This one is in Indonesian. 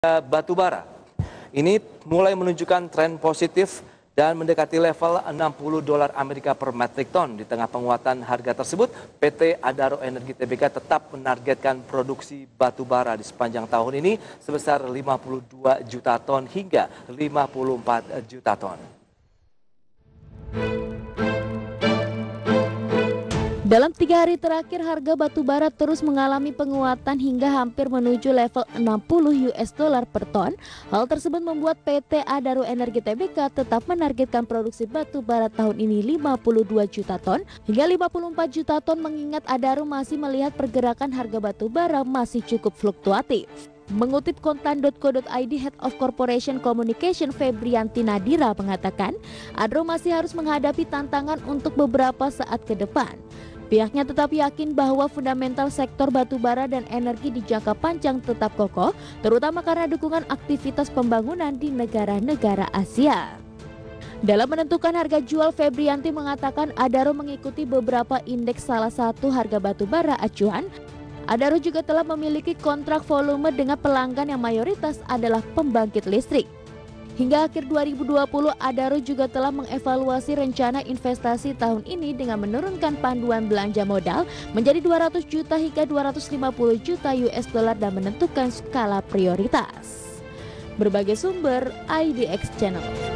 Batu bara. Ini mulai menunjukkan tren positif dan mendekati level $60 Amerika per metrik ton. Di tengah penguatan harga tersebut, PT Adaro Energi Tbk tetap menargetkan produksi batu bara di sepanjang tahun ini sebesar 52 juta ton hingga 54 juta ton. Dalam 3 hari terakhir, harga batu bara terus mengalami penguatan hingga hampir menuju level $60 per ton. Hal tersebut membuat PT Adaro Energi Tbk tetap menargetkan produksi batu bara tahun ini 52 juta ton hingga 54 juta ton, mengingat Adaro masih melihat pergerakan harga batu bara masih cukup fluktuatif. Mengutip kontan.co.id, Head of Corporation Communication Febrianti Nadira mengatakan, Adaro masih harus menghadapi tantangan untuk beberapa saat ke depan. Pihaknya tetap yakin bahwa fundamental sektor batubara dan energi di jangka panjang tetap kokoh, terutama karena dukungan aktivitas pembangunan di negara-negara Asia. Dalam menentukan harga jual, Febrianti mengatakan Adaro mengikuti beberapa indeks, salah satu harga batubara acuan. Adaro juga telah memiliki kontrak volume dengan pelanggan yang mayoritas adalah pembangkit listrik. Hingga akhir 2020, Adaro juga telah mengevaluasi rencana investasi tahun ini dengan menurunkan panduan belanja modal menjadi 200 juta hingga 250 juta US dollar dan menentukan skala prioritas. Berbagai sumber, IDX Channel.